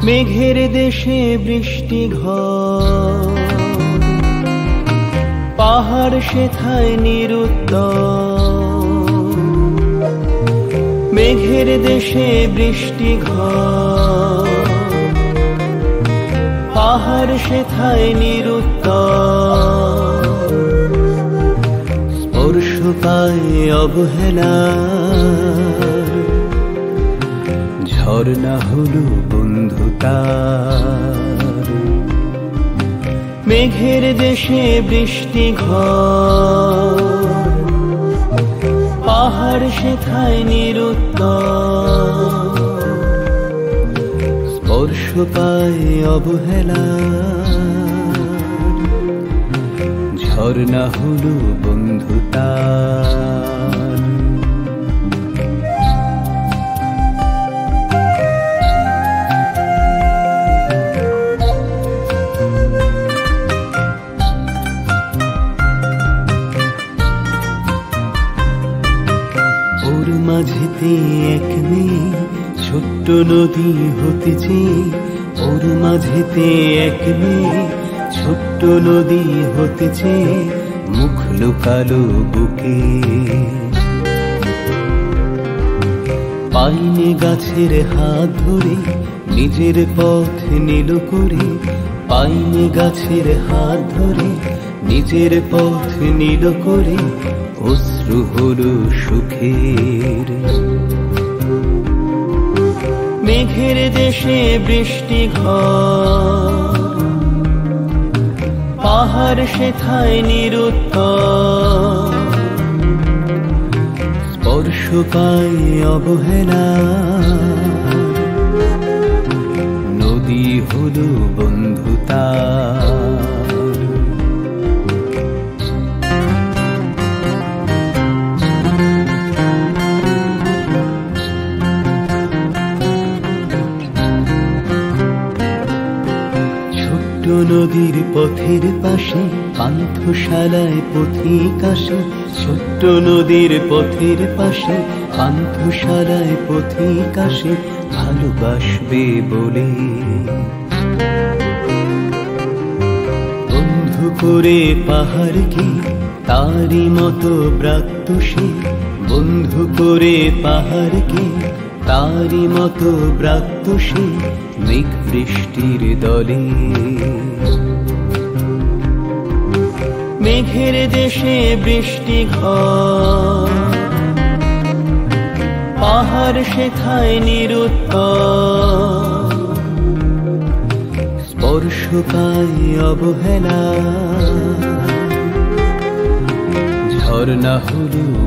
মেঘের দেশে বৃষ্টি ঘর, পাহাড় সেথায় নিরুত্তর। মেঘের দেশে বৃষ্টি ঘর, পাহাড় সেথায় নিরুত্তর। স্পর্শ পায় অবহেলার, ঝর্ণা হলো বন্ধুতার। মেঘের দেশে বৃষ্টি ঘর, পাহাড় সেথায় নিরুত্তর। স্পর্শ পায় অবহেলার, ঝর্ণা হলো বন্ধুতার। ওর মাঝেতে এক মেয়ে ছোট্ট নদী হতেছে। ওর মাঝেতে এক মেয়ে ছোট্ট নদী হতেছে। মুখ লুকালো বুকে, পাইনে গাছের হাত ধরে নিজের পথ নীল করে। পাইনে গাছের হাত ধরে নিজের পথ নীল করে। অশ্রু হলো সুখের। মেঘের দেশে বৃষ্টি ঘর, পাহাড় সেথায় নিরুত্তর। স্পর্শ পায় অবহেলা, নদী হলো বন্ধুতার। নদীর পথের পাশে পান্থশালায় পথিক আসে। ছোট্ট নদীর পথের পাশে পান্থশালায় পথিক আসে। ভালোবাসবে বলে বন্ধু করে পাহাড়কে, তারই মতো ব্রাত্য সে। বন্ধু করে পাহাড়কে, তারই মতো ব্রাত্য সে। মেঘ বৃষ্টির দলে, মেঘের দেশে বৃষ্টি ঘর, পাহাড় সেথায় নিরুত্তর। স্পর্শ পায় অবহেলা, ঝর্ণা হলো